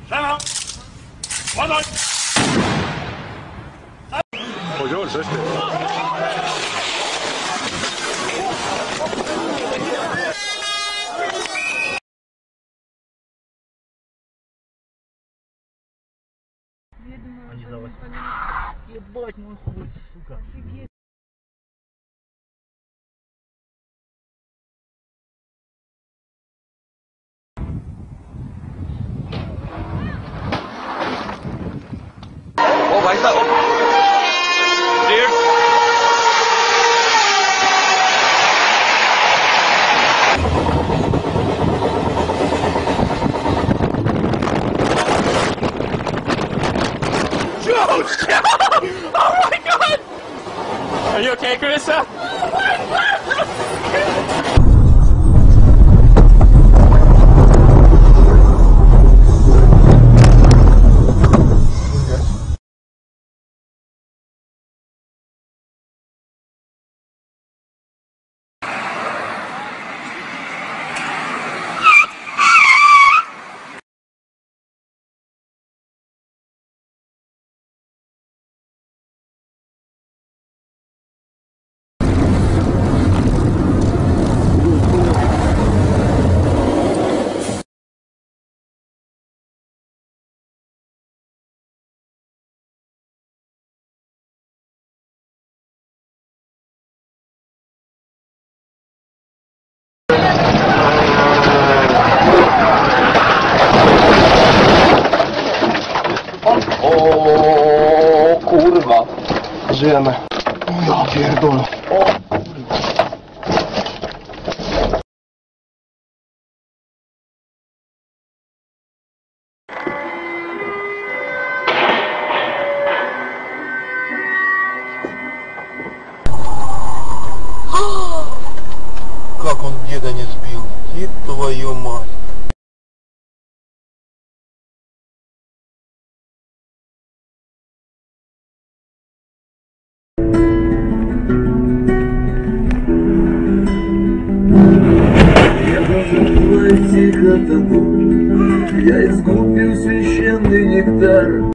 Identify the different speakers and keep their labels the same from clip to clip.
Speaker 1: 站好，往左。
Speaker 2: 我觉得这是。
Speaker 3: Они за 8. Ебать мой хуй, сука.
Speaker 2: О, भाई साहब clear
Speaker 1: Oh my god! Are you okay, Carissa?
Speaker 2: O kurwa. Żyjemy. Ja pierdolę. O.
Speaker 3: Как он деда не сбил? Дед твою мать.
Speaker 4: Тихо тону, я искупил священный нектар.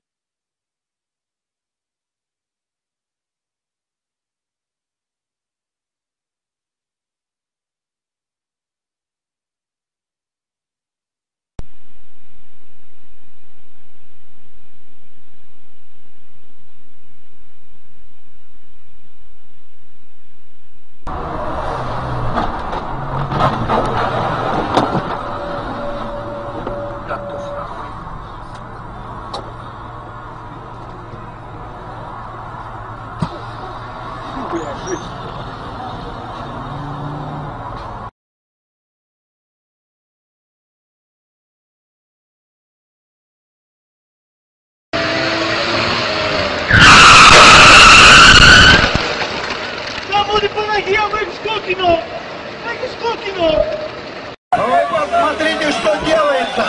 Speaker 3: Вы посмотрите, что делается!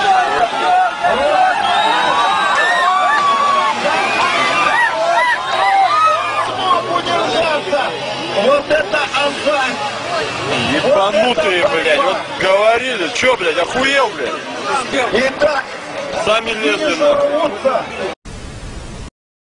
Speaker 3: Удержаться! Вот это азарт!
Speaker 2: Ебанутые, блядь. Вот говорили, чё, блядь, охуел, блядь?
Speaker 3: Итак,
Speaker 2: Сами лезли,
Speaker 3: рвутся